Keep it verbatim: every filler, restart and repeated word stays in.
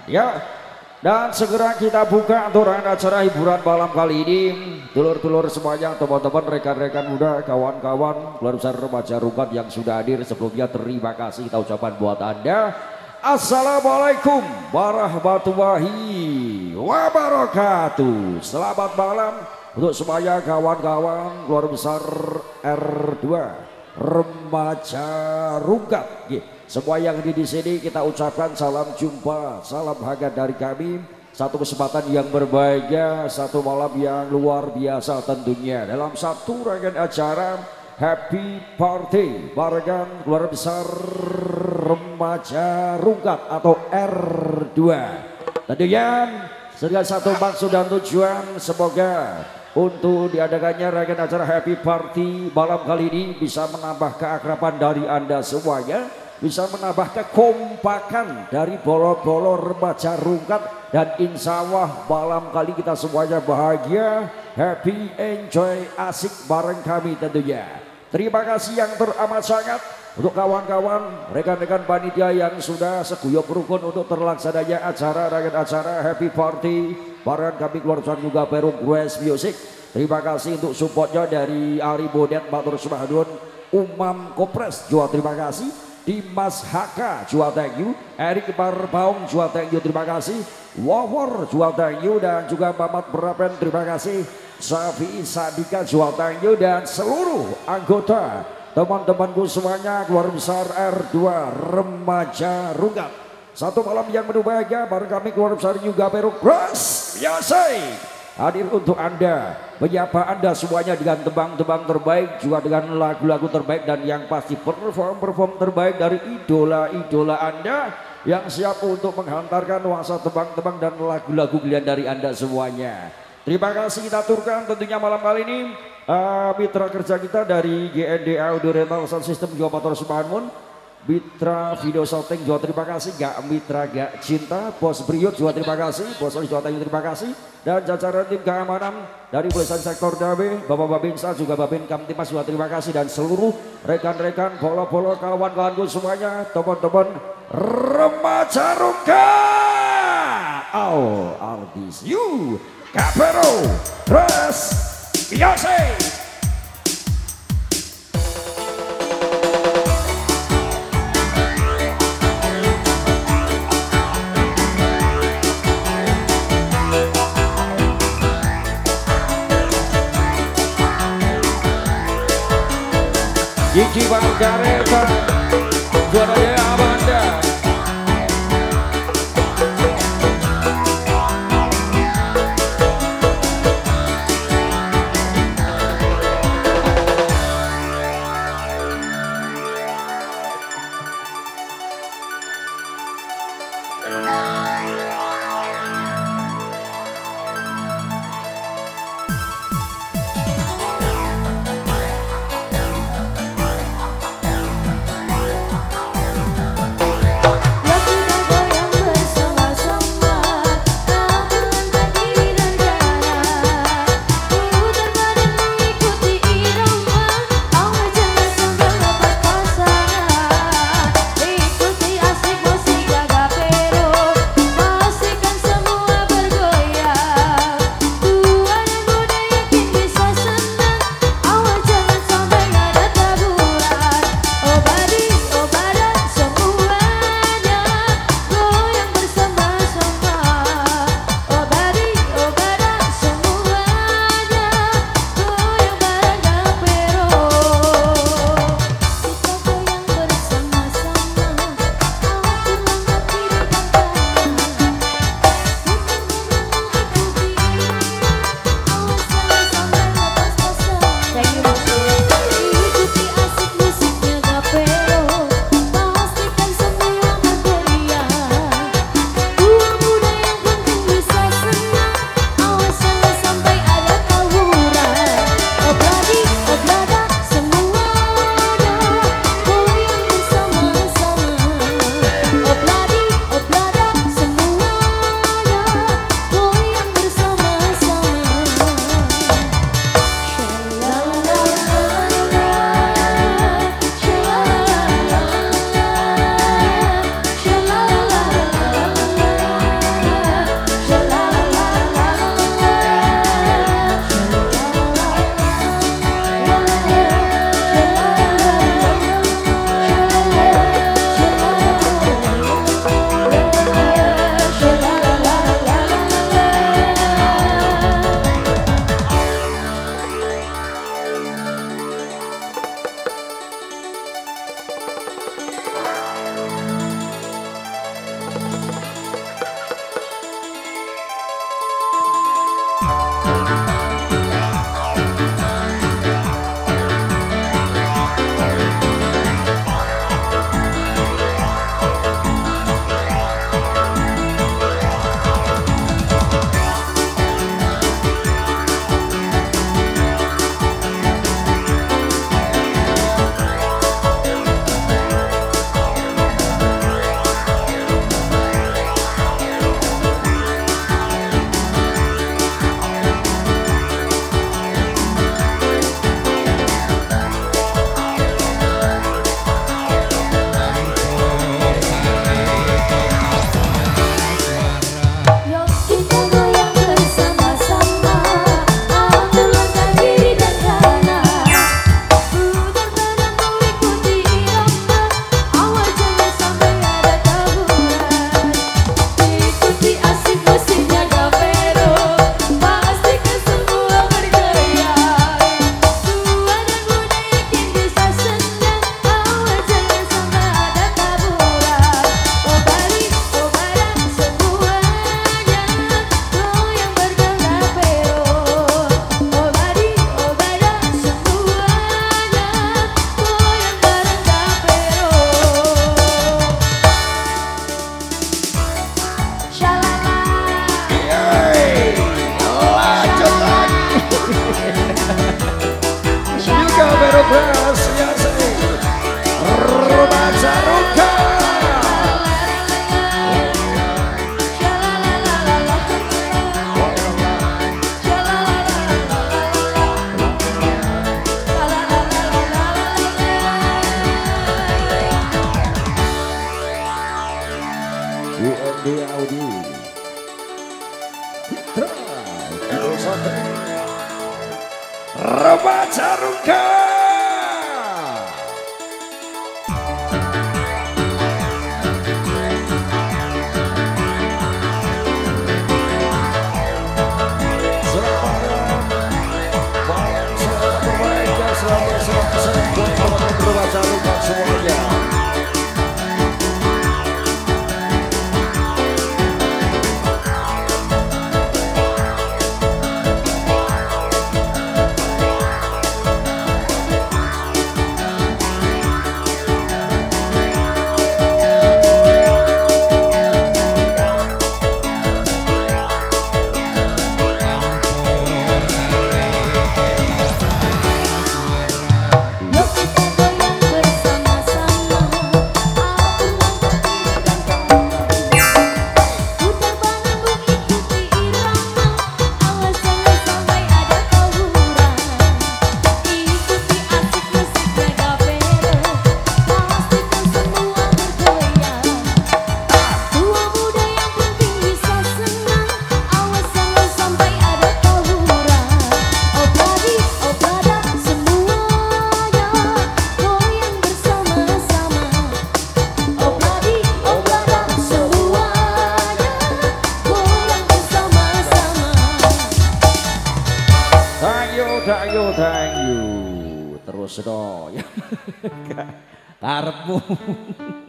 Ya, dan segera kita buka aturan acara hiburan malam kali ini. Dulur-dulur semuanya, teman-teman, rekan-rekan muda, kawan-kawan, keluarga besar remaja Rungkat yang sudah hadir. Sebelumnya terima kasih kita ucapkan buat Anda. Assalamualaikum warahmatullahi wabarakatuh. Selamat malam untuk semuanya kawan-kawan keluarga besar R dua Remaja Rungkat. Semua yang di di sini kita ucapkan salam jumpa, salam hangat dari kami. Satu kesempatan yang berbahagia, satu malam yang luar biasa tentunya dalam satu rangkaian acara Happy Party barengan keluarga besar Remaja Rungkat atau R dua. Tentunya dengan satu maksud dan tujuan, semoga untuk diadakannya rangkaian acara Happy Party malam kali ini bisa menambah keakraban dari Anda semuanya, bisa menambah kekompakan dari bolo-bolo remaja Rungkat, dan insya Allah malam kali kita semuanya bahagia, happy, enjoy, asik bareng kami tentunya. Terima kasih yang teramat sangat untuk kawan-kawan, rekan-rekan panitia yang sudah seguyup rukun untuk terlaksananya acara rangkaian acara Happy Party bareng kami keluarga juga Perum Grace Music. Terima kasih untuk supportnya dari Ari Bonet, Matur Sumahadun, Umam Kopres juga terima kasih. Dimas Haka juga thank you, Erik Barbaung juga thank you, terima kasih. Wawor juga thank you, dan juga Mamat Berapen terima kasih. Safi Sadika juga thank you, dan seluruh anggota teman-temanku semuanya keluarga besar R dua Remaja Rungkat. Satu malam yang penuh bahagia bareng kami keluarga besar juga Perum Grace Music hadir untuk Anda, menyapa Anda semuanya dengan tembang-tembang terbaik, juga dengan lagu-lagu terbaik, dan yang pasti perform-perform terbaik dari idola-idola Anda yang siap untuk menghantarkan nuansa tembang-tembang dan lagu-lagu pilihan dari Anda semuanya. Terima kasih kita aturkan tentunya malam kali ini uh, mitra kerja kita dari G N D Audio Rental Sound System juga Matur Sumahanmun, Mitra Video Shooting juga terima kasih, gak Mitra Gak Cinta, Bos Briot juga terima kasih, Bos Oli juga terima kasih, dan jajaran tim keamanan dari Polisian Sektor D A B, Bapak Babinsa juga Babin Kamtimas juga terima kasih, dan seluruh rekan-rekan polo-polo kawan-kawanku semuanya, teman-teman Remaja Rungkat. All are these you, Kapero, Terus, Biase. Gigi Margareta, juaranya Amanda. Dewi Audi. Hitra, Idul Santri. Remaja Rungka. Semuanya. Thank you, thank you. Terus dong. Karepmu.